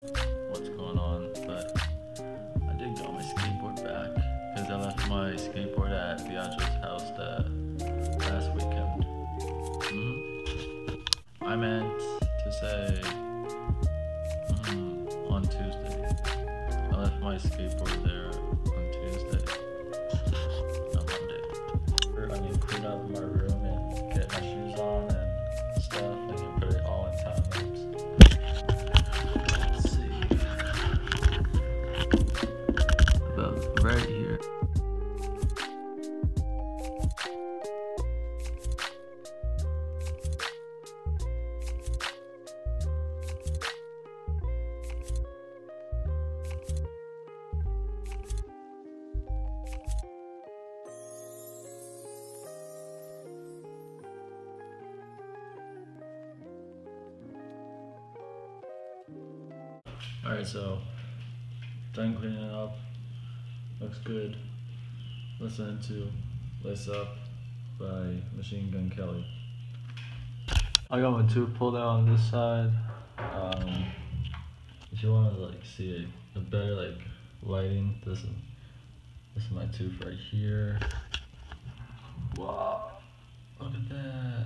what's going on, but I did get my skateboard back because I left my skateboard at Biagio's house the last weekend. I meant to say on Tuesday. I left my skateboard there on Tuesday, not Monday. I need to clean up my room and get my shoes on and stuff. I can put it all in time lapse. Let's see. About right here. Alright, so done cleaning it up. Looks good. Listen to Lace Up by Machine Gun Kelly. I got my tube pulled out on this side. If you want to like see a better like lighting, this is my tube right here. Wow, look at that.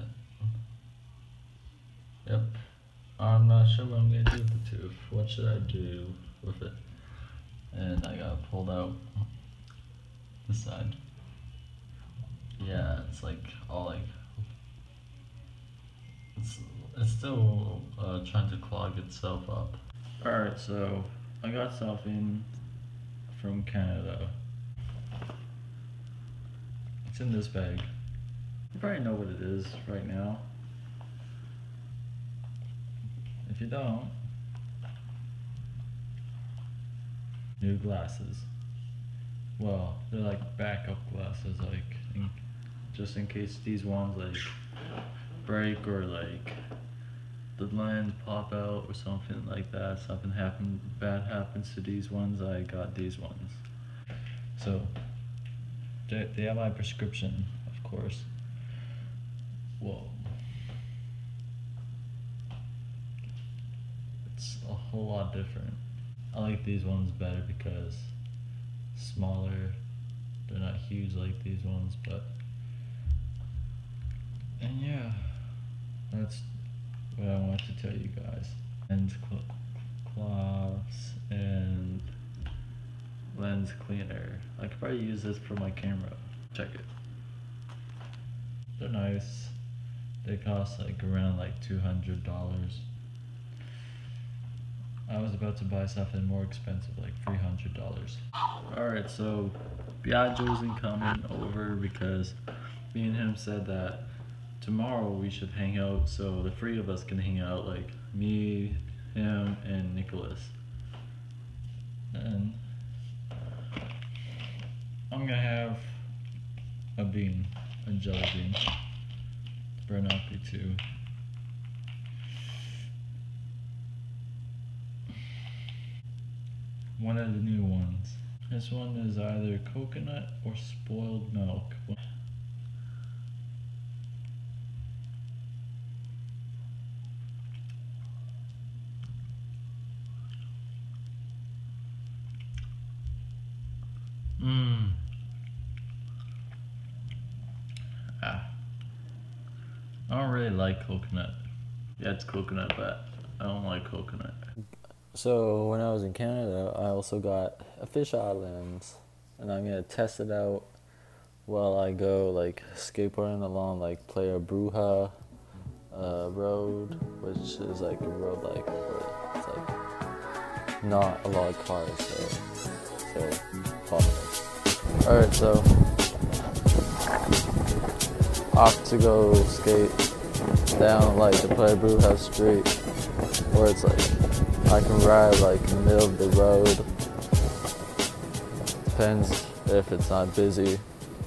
Yep. I'm not sure what I'm gonna do with the tube. What should I do with it? And I got pulled out this side. Yeah, it's like all like it's still trying to clog itself up. All right, so I got something from Canada. It's in this bag. You probably know what it is right now. If you don't, new glasses. Well, they're like backup glasses, like just in case these ones like break or like the lens pop out or something like that. Something bad happens to these ones. I got these ones. So they have my prescription, of course. Whoa. It's a whole lot different. I like these ones better because smaller. They're not huge like these ones, and yeah, that's what I want to tell you guys. And cloths and lens cleaner. I could probably use this for my camera. Check it. They're nice. They cost like around like $200. I was about to buy something more expensive, like $300. Alright, so Biagio's coming over because me and him said that tomorrow we should hang out, so the three of us can hang out, like me, him, and Nicholas. And I'm gonna have a jelly bean, Bernocchi too. One of the new ones. This one is either coconut or spoiled milk. I don't really like coconut. Yeah, it's coconut, but I don't like coconut. So when I was in Canada, I also got a fisheye lens, and I'm gonna test it out while I go like skateboarding along like Playa Bruja road, which is like a road like where it's like not a lot of cars, so follow me. All right, so off to go skate down like the Playa Bruja street, where it's like I can ride like in the middle of the road. Depends if it's not busy.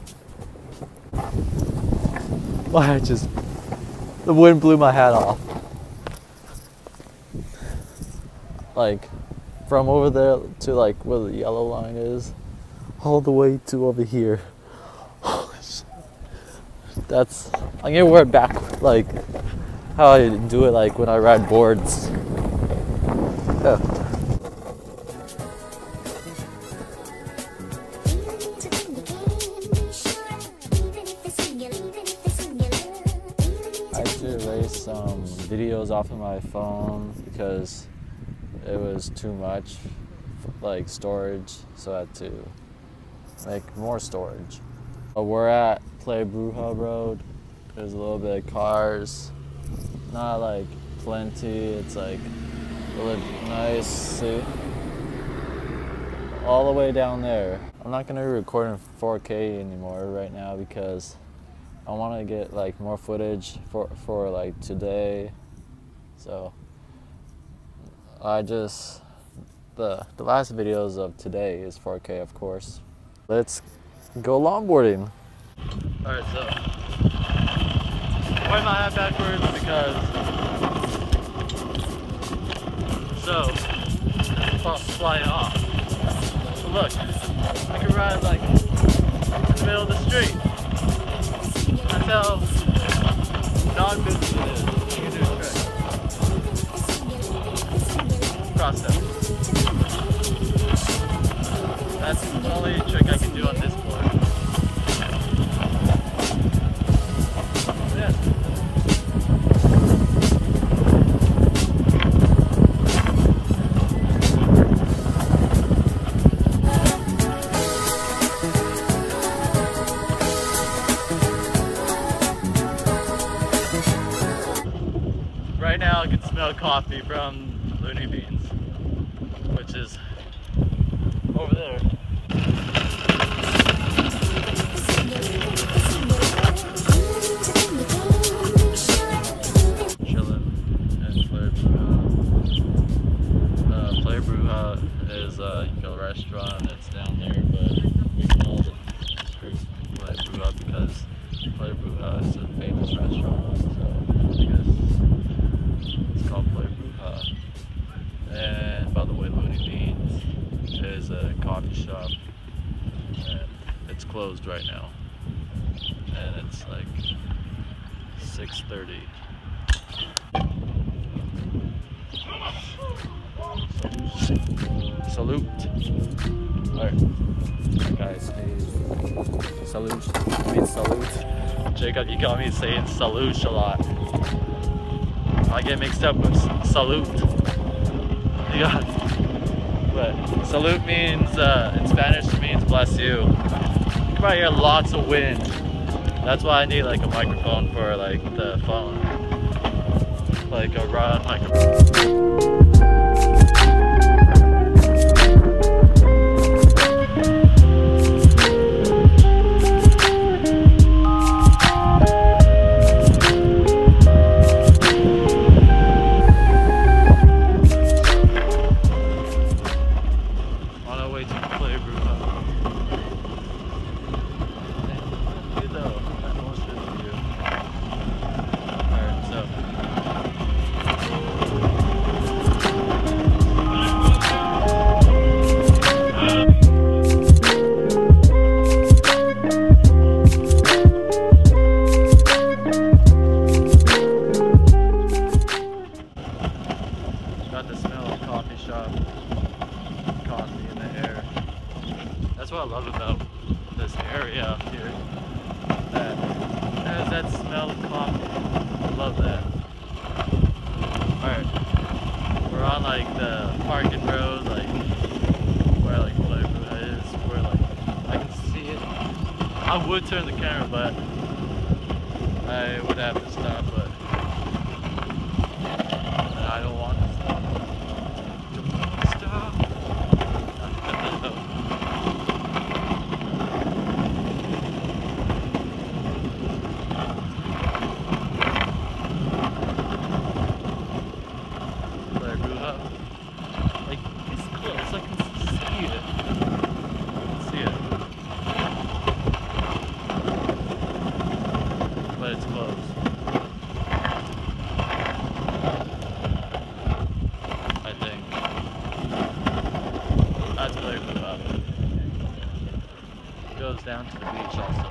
The wind blew my hat off. Like from over there to like where the yellow line is, all the way to over here. I'm gonna wear it back like how I do it like when I ride boards. Yeah. photos off of my phone because it was too much, like storage, so I had to make more storage. We're at Playa Bruja Road. There's a little bit of cars, not like plenty, it's like really nice, see? All the way down there. I'm not gonna be recording 4K anymore right now because I want to get like more footage for like today. So I just, the last videos of today is 4K, of course. Let's go longboarding. All right, so I'm wearing my hat backwards because it's flying off. So look, I can ride like in the middle of the street. That's how non-business it is. You can do a trick. Cross step. That's the only trick I can do on this board. Yeah. Right now I can smell coffee from Looney Beans, which is over there. Chilling in Playa Bruja. Playa Bruja is a restaurant that's down there, but we call it Playa Bruja because Playa Bruja is a famous restaurant. So I guess it's called Playa Bruja. And by the way, Looney Beans is a coffee shop, and it's closed right now. And it's like 6:30. Salute. Alright, guys, salute. Means salute. Jacob, you got me saying salute a lot. I get mixed up with salute. Yeah. But salute means, in Spanish, it means bless you. You can probably hear lots of wind. That's why I need like a microphone for like the phone. Like a rod microphone. Got the smell of coffee shop, coffee in the air. That's what I love about this area out here. That has that smell of coffee. I love that. Alright, we're on like the parking road, like where like Playa Bruja is, where like I can see it. I would turn the camera, but I would have to stop, but I don't want to stop. Stop. Playa Bruja. Like, it's close. I can see it. I can see it. But it's closed. Goes down to the beach also.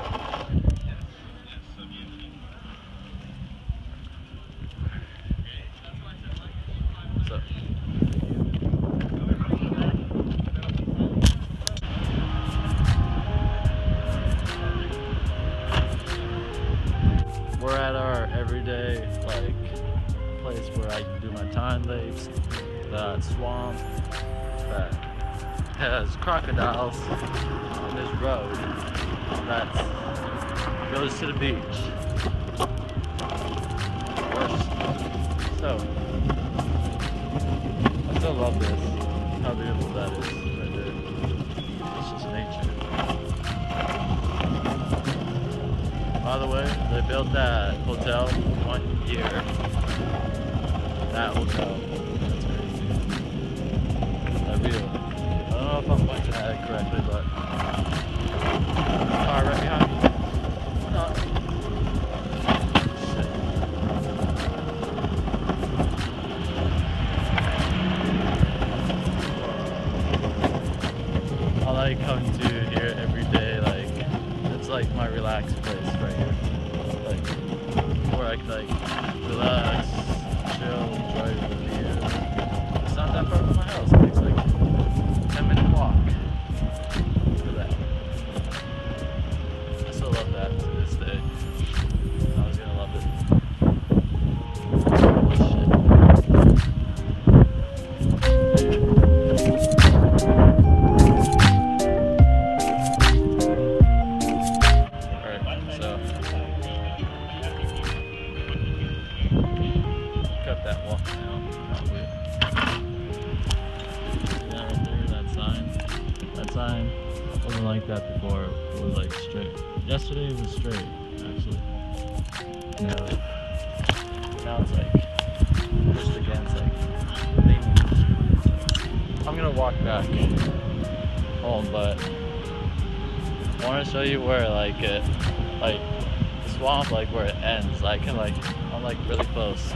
So we're at our everyday like place we're Pine Lakes, that swamp that has crocodiles on this road that goes to the beach. So, I still love this, how beautiful that is right there. It's just nature. By the way, they built that hotel 1 year. That hotel. That's crazy. That view. I don't know if I'm pointing at it correctly, but car right behind me. Or not. Shit. I like coming to here every day. Like, it's like my relaxed place right here. Like, where I can like relax, chill, enjoy the view. It's not that far from my house. It takes like 10-minute walk for that. I still love that to this day. I was gonna love it. Cut that walk now, probably. Yeah, right there, that sign. That sign wasn't like that before. It was like straight. Yesterday it was straight, actually. Now it's like pushed against, like leaning. I'm gonna walk back home, but I want to show you where like it, like the swamp, like where it ends. I'm like really close.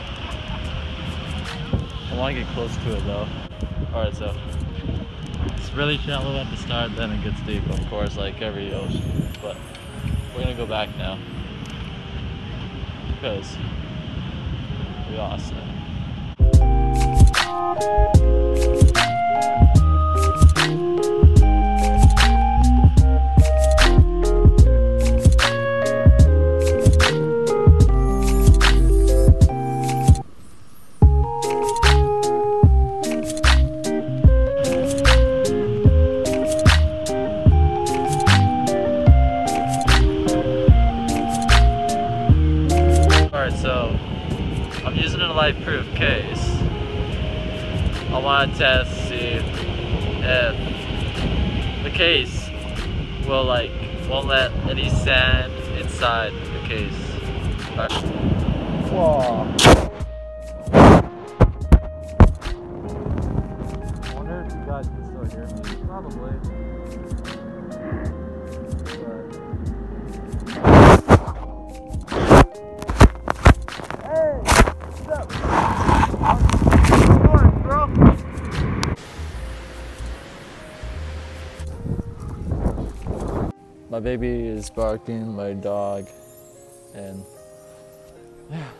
I want to get close to it though. Alright, so it's really shallow at the start, then it gets deep, of course, like every ocean. But we're gonna go back now because we lost it. So I'm using a life-proof case. I want to test to see if the case won't let any sand inside the case. Whoa. I wonder if you guys can still hear me. Probably. My baby is barking, my dog, and yeah.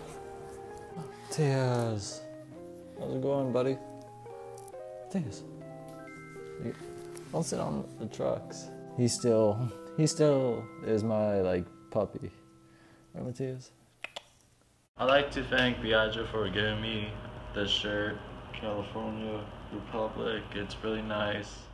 Tears. How's it going, buddy? Tears. Don't sit on the trucks. He still is my like puppy. Right, Matthias? I'd like to thank Biagio for giving me this shirt, California Republic. It's really nice.